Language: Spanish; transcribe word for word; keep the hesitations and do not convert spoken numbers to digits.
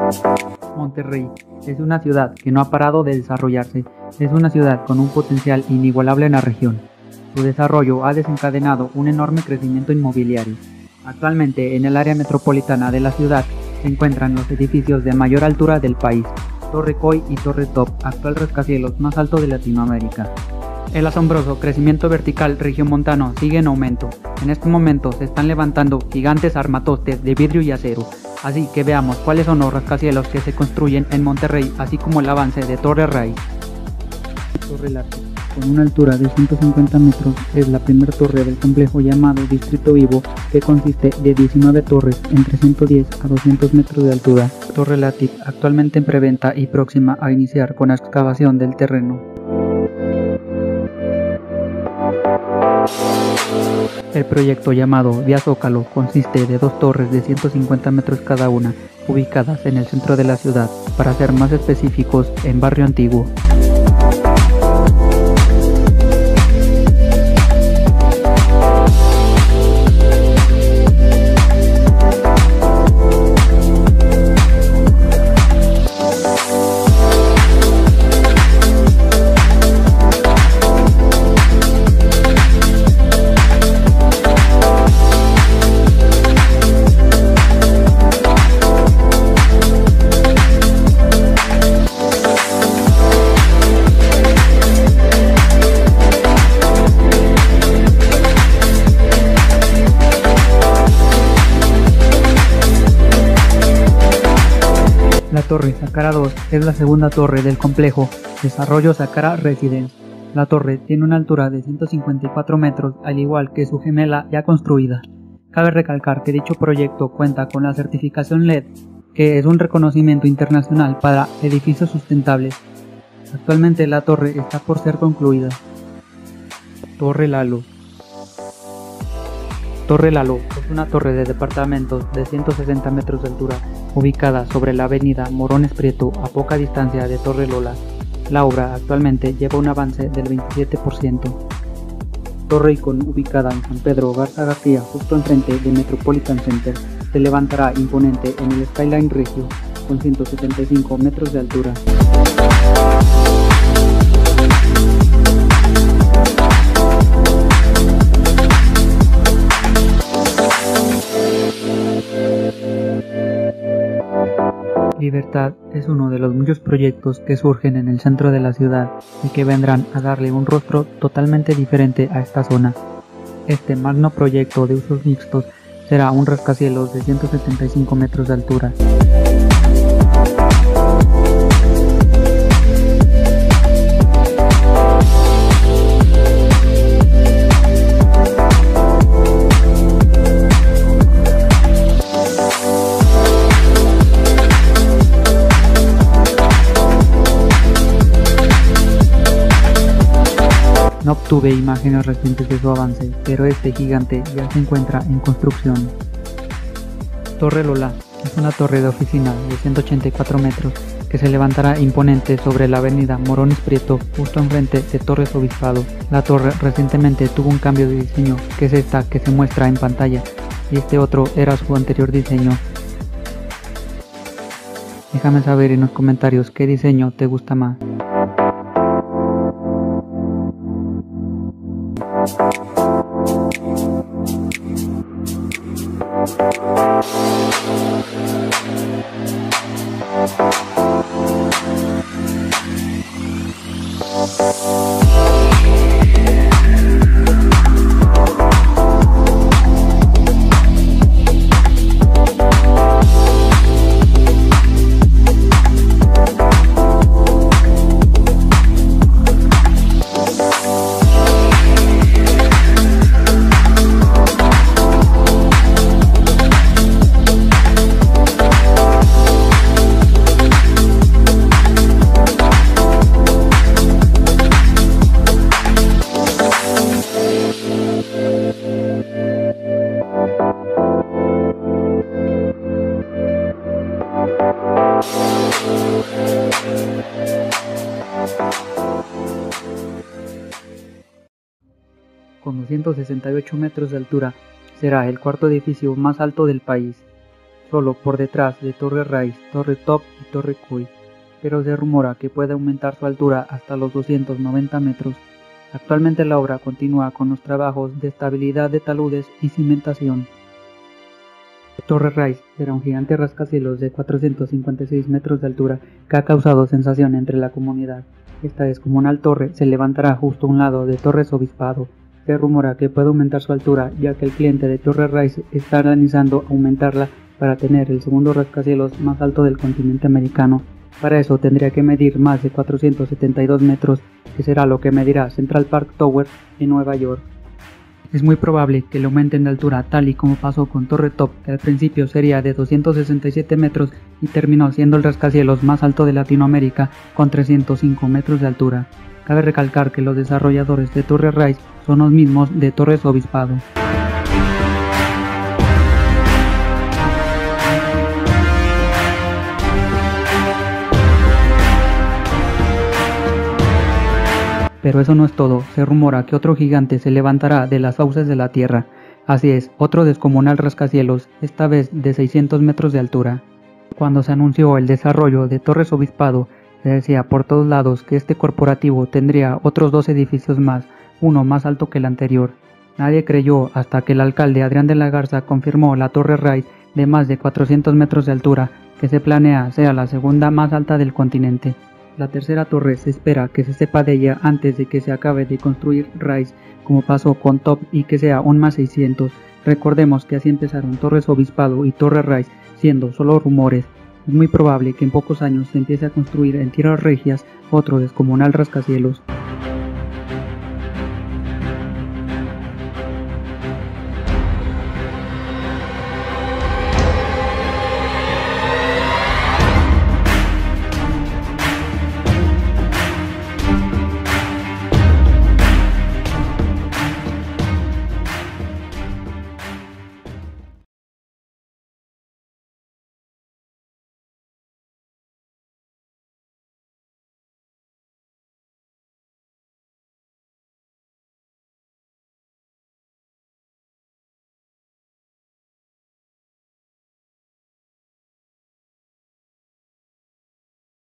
Monterrey es una ciudad que no ha parado de desarrollarse. Es una ciudad con un potencial inigualable en la región. Su desarrollo ha desencadenado un enorme crecimiento inmobiliario. Actualmente, en el área metropolitana de la ciudad se encuentran los edificios de mayor altura del país, Torre Coy y Torre Top, actual rascacielos más alto de Latinoamérica. El asombroso crecimiento vertical regiomontano sigue en aumento. En este momento se están levantando gigantes armatostes de vidrio y acero. Así que veamos cuáles son los rascacielos que se construyen en Monterrey, así como el avance de Torre Raíz. Torre Látiz, con una altura de ciento cincuenta metros, es la primera torre del complejo llamado Distrito Vivo, que consiste de diecinueve torres entre ciento diez a doscientos metros de altura. Torre Látiz, actualmente en preventa y próxima a iniciar con la excavación del terreno. El proyecto llamado Vía Zócalo consiste de dos torres de ciento cincuenta metros cada una, ubicadas en el centro de la ciudad, para ser más específicos, en Barrio Antiguo. La Torre Sacara dos es la segunda torre del complejo Desarrollo Sacara Residence. La torre tiene una altura de ciento cincuenta y cuatro metros, al igual que su gemela ya construida. Cabe recalcar que dicho proyecto cuenta con la certificación L E D, que es un reconocimiento internacional para edificios sustentables. Actualmente la torre está por ser concluida. Torre Lalo. Torre Lalo es una torre de departamentos de ciento sesenta metros de altura, ubicada sobre la avenida Morones Prieto, a poca distancia de Torre Lola. La obra actualmente lleva un avance del veintisiete por ciento. Torre Icon, ubicada en San Pedro Garza García, justo enfrente de Metropolitan Center, se levantará imponente en el Skyline Regio, con ciento setenta y cinco metros de altura. Libertad es uno de los muchos proyectos que surgen en el centro de la ciudad y que vendrán a darle un rostro totalmente diferente a esta zona. Este magno proyecto de usos mixtos será un rascacielos de ciento setenta y cinco metros de altura. No obtuve imágenes recientes de su avance, pero este gigante ya se encuentra en construcción. Torre Lola es una torre de oficina de ciento ochenta y cuatro metros que se levantará imponente sobre la avenida Morones Prieto, justo enfrente de Torres Obispado. La torre recientemente tuvo un cambio de diseño, que es esta que se muestra en pantalla, y este otro era su anterior diseño. Déjame saber en los comentarios qué diseño te gusta más. Con doscientos sesenta y ocho metros de altura, será el cuarto edificio más alto del país. solo por detrás de Torre Rice, Torre Top y Torre Coy, pero se rumora que puede aumentar su altura hasta los doscientos noventa metros. Actualmente la obra continúa con los trabajos de estabilidad de taludes y cimentación. Torre Rice será un gigante rascacielos de cuatrocientos cincuenta y seis metros de altura que ha causado sensación entre la comunidad. Esta descomunal torre se levantará justo a un lado de Torres Obispado. Se rumora que puede aumentar su altura, ya que el cliente de Torre Rice está analizando aumentarla para tener el segundo rascacielos más alto del continente americano. Para eso tendría que medir más de cuatrocientos setenta y dos metros, que será lo que medirá Central Park Tower en Nueva York. Es muy probable que le aumenten de altura, tal y como pasó con Torre Top, que al principio sería de doscientos sesenta y siete metros y terminó siendo el rascacielos más alto de Latinoamérica con trescientos cinco metros de altura. Cabe recalcar que los desarrolladores de Torre Rice son los mismos de Torres Obispado. Pero eso no es todo, se rumora que otro gigante se levantará de las fauces de la tierra. Así es, otro descomunal rascacielos, esta vez de seiscientos metros de altura. Cuando se anunció el desarrollo de Torres Obispado, se decía por todos lados que este corporativo tendría otros dos edificios más, uno más alto que el anterior. Nadie creyó hasta que el alcalde Adrián de la Garza confirmó la Torre Rice de más de cuatrocientos metros de altura, que se planea sea la segunda más alta del continente. La tercera torre se espera que se sepa de ella antes de que se acabe de construir Rice, como pasó con Top, y que sea un más seiscientos. Recordemos que así empezaron Torres Obispado y Torre Rice, siendo solo rumores. Es muy probable que en pocos años se empiece a construir en tierras regias otro descomunal rascacielos.